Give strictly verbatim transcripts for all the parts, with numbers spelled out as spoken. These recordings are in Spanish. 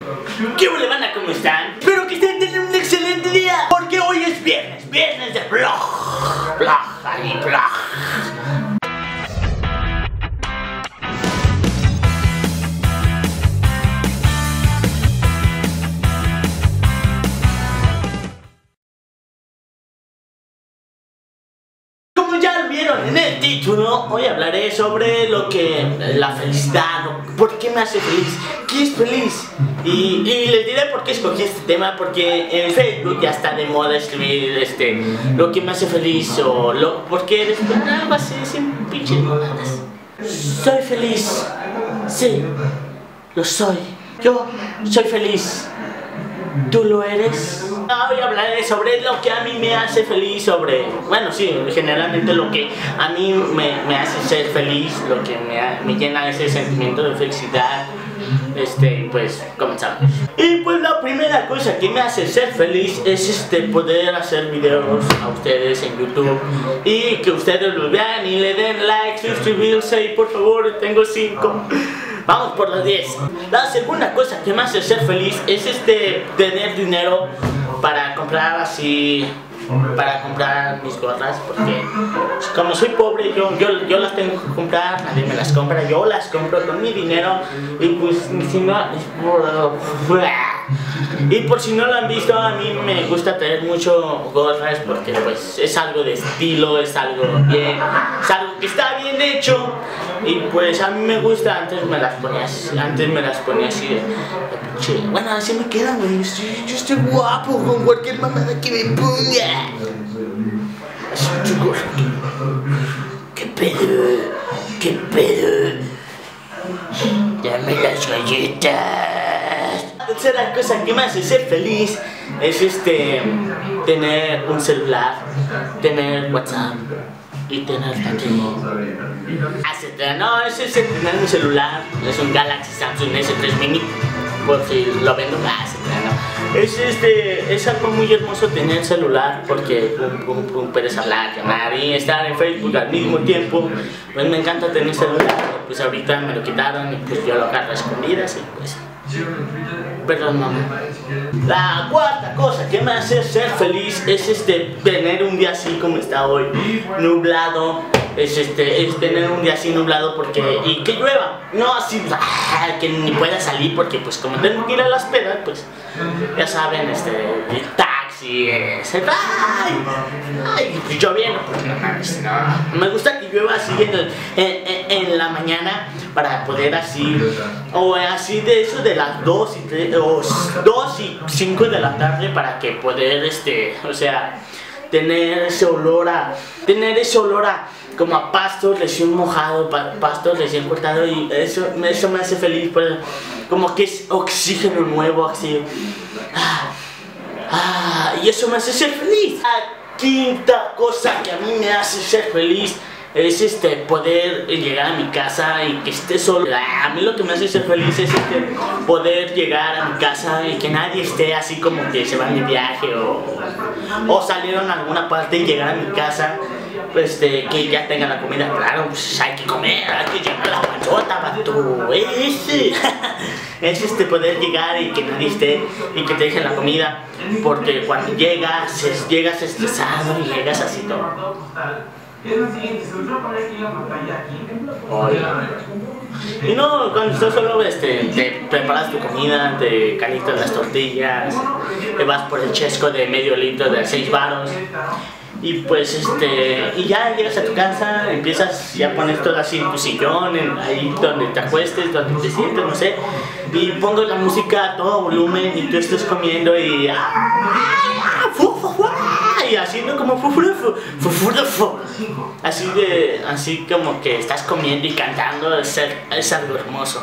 ¿Qué hola, banda? ¿Cómo están? Espero que estén teniendo un excelente día, porque hoy es viernes, viernes de vlog, vlog, ahí, vlog. Como ya lo vieron en el título, hoy hablaré sobre lo que la felicidad, por qué me hace feliz, qué es feliz. Y, y les diré por qué escogí este tema, porque en Facebook ya está de moda escribir este, lo que me hace feliz o lo, porque después algo así, sin pinches modadas. Soy feliz, sí, lo soy, yo soy feliz. ¿Tú lo eres? Hoy hablaré sobre lo que a mí me hace feliz, sobre, bueno, sí, generalmente lo que a mí me, me hace ser feliz, lo que me, me llena ese sentimiento de felicidad. Este, pues, comenzamos. Y pues la primera cosa que me hace ser feliz es este, poder hacer videos a ustedes en YouTube y que ustedes los vean y le den like, suscribirse y por favor, tengo cinco. Vamos por los diez. La segunda cosa que me hace ser feliz es este, tener dinero para comprar así, para comprar mis gorras, porque como soy pobre yo, yo, yo las tengo que comprar, nadie me las compra, yo las compro con mi dinero. Y pues si no, y por si no lo han visto, a mí me gusta tener mucho gorras porque pues es algo de estilo, es algo bien, es algo que está bien hecho. Y pues a mí me gusta, antes me las ponía así, antes me las ponía así de, de pinche, bueno, así me quedan, güey, yo, yo estoy guapo con cualquier mamada que me ponga. Así, chicos, ¿qué pedo? ¿Qué pedo? Dame las galletas. La tercera cosa que me hace ser feliz es este, tener un celular, tener WhatsApp y tener aquí. No, ese es el tener un celular, es un Galaxy Samsung S tres Mini, por si lo vendo, ah, no. Es, este, es algo muy hermoso tener celular porque pum, pum, pum, puedes hablar, llamar y estar en Facebook al mismo tiempo. Pues me encanta tener celular, pues ahorita me lo quitaron y pues yo lo agarro a escondidas y pues... Perdón, mamá. La cuarta cosa que me hace ser feliz es este, tener un día así como está hoy, nublado. Es, este, es tener un día así nublado porque, y que llueva, no así que ni pueda salir porque pues como tengo que ir a las pedas, pues ya saben, este, el taxi, ese, ay, ay, pues lloviendo, pues no mames, no. Me gusta que llueva así en, el, en, en, en la mañana para poder así, o así de eso de las dos y tres, o dos y cinco de la tarde para que poder, este, o sea, tener ese olor a, tener ese olor a como a pasto recién mojado, pasto recién cortado, y eso, eso me hace feliz, pues, como que es oxígeno nuevo, así, ah, ah, y eso me hace ser feliz. La quinta cosa que a mí me hace ser feliz es este, poder llegar a mi casa y que esté solo. A mí lo que me hace ser feliz es este, poder llegar a mi casa y que nadie esté así como que se va de viaje o, o salieron a alguna parte y llegar a mi casa, este, que ya tengan la comida. Claro, pues hay que comer, hay que llenar la panzota, pato. Ese es este, poder llegar y que nadie esté y que te dejen la comida, porque cuando llegas, es, llegas estresado y llegas así todo. Y no, cuando estás solo, este, te preparas tu comida, te calientas las tortillas, te vas por el chesco de medio litro de seis varos. Y pues este, y ya llegas a tu casa, empiezas, ya pones todo así en tu sillón, en, ahí donde te acuestes, donde te sientes, no sé. Y pongo la música a todo volumen y tú estás comiendo y... ¡ah! ¡Fu, fu, fu! Y haciendo como fufurufo, fufurufo. Así de, así como que estás comiendo y cantando, es, es algo hermoso.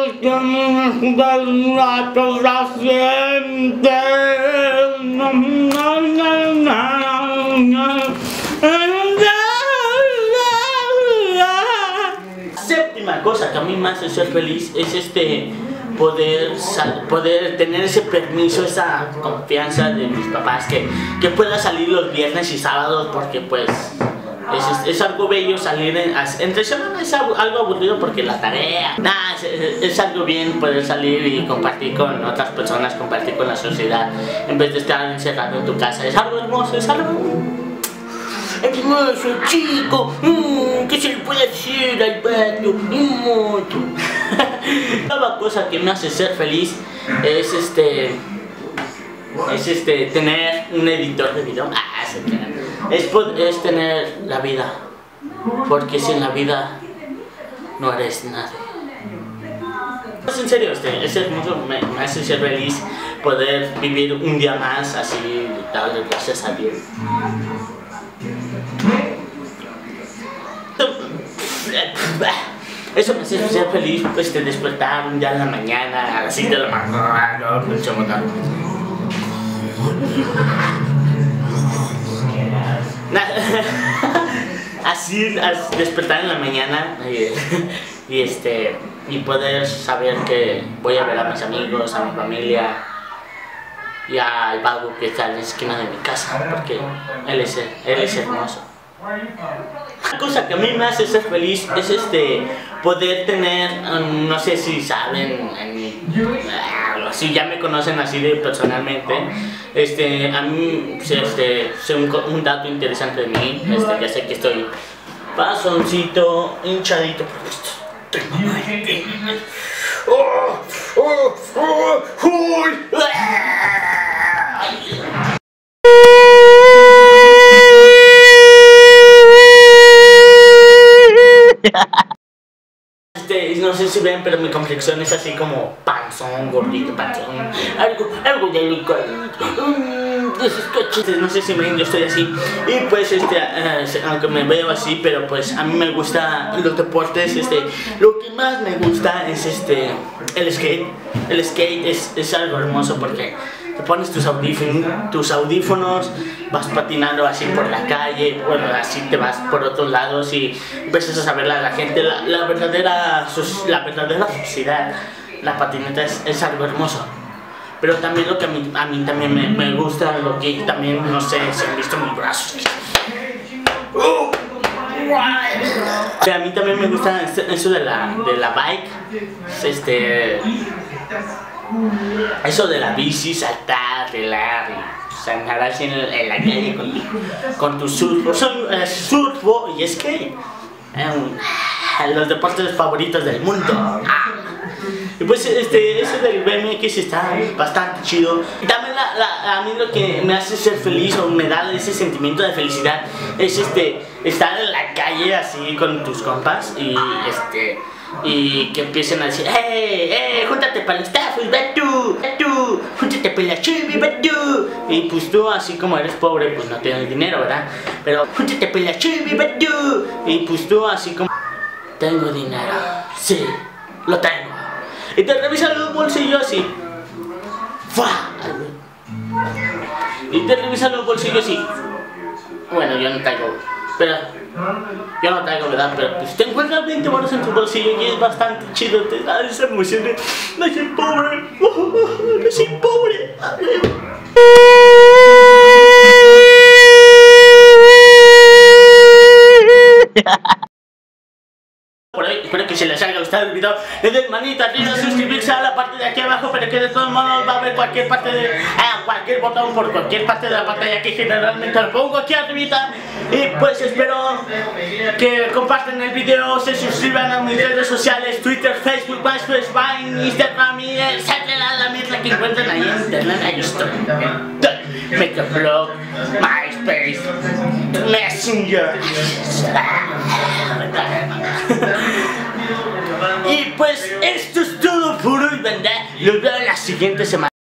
Séptima cosa que a mí me hace ser feliz es este poder, poder tener ese permiso, esa confianza de mis papás que, que pueda salir los viernes y sábados porque pues Es, es algo bello salir en, entre semana, es algo, algo aburrido porque la tarea. Nah, es, es, es algo bien poder salir y compartir con otras personas, compartir con la sociedad, en vez de estar encerrado en tu casa. Es algo hermoso, es algo hermoso, chico. Mm, ¿Qué se le puede hacer al pato? Mucho. Una cosa que me hace ser feliz es este. Es este, tener un editor de video. Ah, se es, es tener la vida. Porque sin la vida no eres nadie. Es en serio, este, es hermoso, me, me hace ser feliz poder vivir un día más así, darle gracias a Dios. Eso me hace ser feliz, pues, de despertar un día en la mañana, a las seis de la mañana, mucho más. Así, así despertar en la mañana y, y este y poder saber que voy a ver a mis amigos, a mi familia y al vago que está en la esquina de mi casa, porque él es, él es hermoso. Una cosa que a mí me hace ser feliz es este poder tener, um, no sé si saben, uh, si ya me conocen así de personalmente, este, a mí este, sé un, un dato interesante de mí, este, ya sé que estoy pasoncito, hinchadito por esto. Oh, oh, oh, oh, Este, no sé si ven, pero mi complexión es así como panzón, gordito, panzón, algo, algo delicado, um, esos cachetes, no sé si ven, yo estoy así. Y pues este, uh, aunque me veo así, pero pues a mí me gustan los deportes, este, lo que más me gusta es este, el skate. El skate es, es algo hermoso porque te pones tus audífonos, tus audífonos, vas patinando así por la calle, bueno, así te vas por otros lados y empiezas a saber a la gente, la, la, verdadera, la verdadera sociedad. La patineta es, es algo hermoso. Pero también lo que a mí, a mí también me, me gusta, lo que también, no sé, si han visto mis brazos. Uh, a mí también me gusta eso de la, de la bike, este... Eso de la bici, saltar, relar, y andar así en, en la calle con, con tu surfo, son eh, surfo y skate, eh, los deportes favoritos del mundo. Ah. Y pues este, eso del B M X está bastante chido. También la, la, a mí lo que me hace ser feliz o me da ese sentimiento de felicidad es este, estar en la calle así con tus compas y este... y que empiecen a decir, ¡eh, eh, júntate para los tafos, ve tú, ve tú, júntate para la chibi, ve tú! Y pues tú, así como eres pobre, pues no tienes dinero, ¿verdad? Pero, júntate para la chibi, ve tú! Y pues tú, así como, tengo dinero, sí, lo tengo. Y te revisan los bolsillos así, ¡fua! Y te revisan los bolsillos así, bueno, yo no traigo, pero... yo no traigo, ¿verdad? Pero pues te encuentras veinte baros en tu bolsillo y es bastante chido, te da esa emoción de no soy pobre, no soy pobre. Por hoy, espero que se les haya gustado el video. Le den manita arriba, suscribirse a la parte de aquí abajo, pero que de todos modos va a haber cualquier parte de... Ah, cualquier botón por cualquier parte de la pantalla que generalmente lo pongo aquí arribita. Y pues espero que compartan el video, se suscriban a mis redes sociales, Twitter, Facebook, MySpace, Vine, Instagram y etcétera. La mierda que encuentren ahí en internet, ahí estoy. Megablog, MySpace, Messenger. Y pues esto es todo por hoy, ¿verdad? Los veo la siguiente semana.